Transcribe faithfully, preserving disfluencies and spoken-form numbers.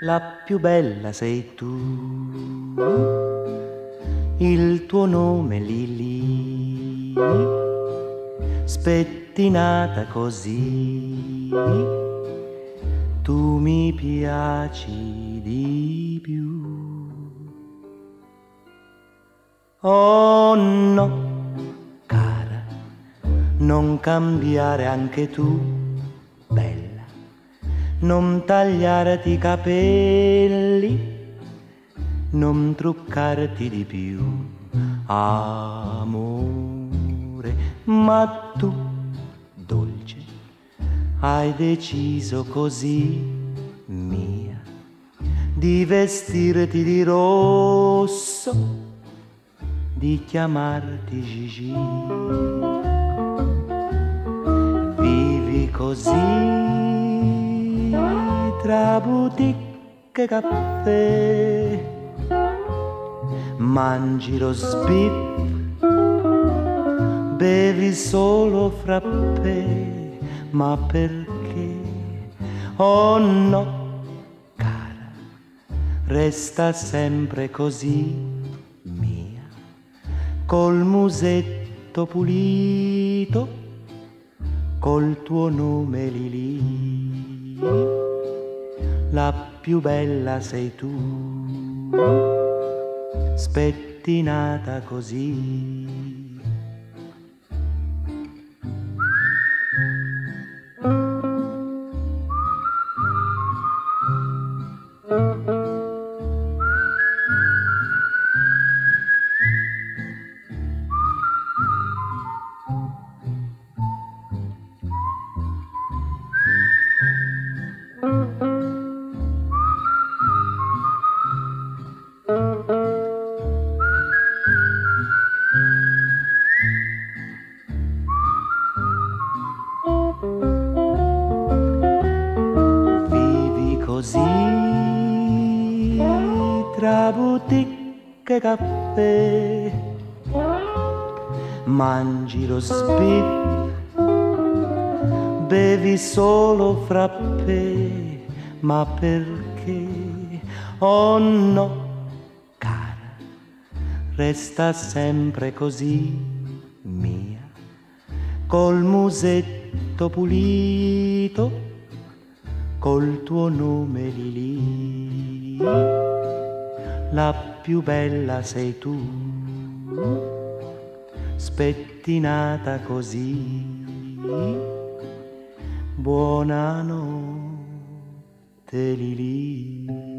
La più bella sei tu, il tuo nome Lili, spettinata così, tu mi piaci di più. Oh no, cara, non cambiare anche tu, bella. Non tagliarti i capelli, non truccarti di più, amore. Ma tu, dolce, hai deciso così, mia, di vestirti di rosso, di chiamarti Gigi. Vivi così tra boutique e caffè, mangi lo sbif, bevi solo frappè, ma perché? Oh no, cara, resta sempre così, mia, col musetto pulito, col tuo nome Lili. La più bella sei tu, spettinata così. Così tra boutique e caffè, mangi lo sbif, bevi solo frappè, ma perché? Oh no, cara, resta sempre così, mia, col musetto pulito, col tuo nome Lili. La più bella sei tu, spettinata così. Buonanotte Lili.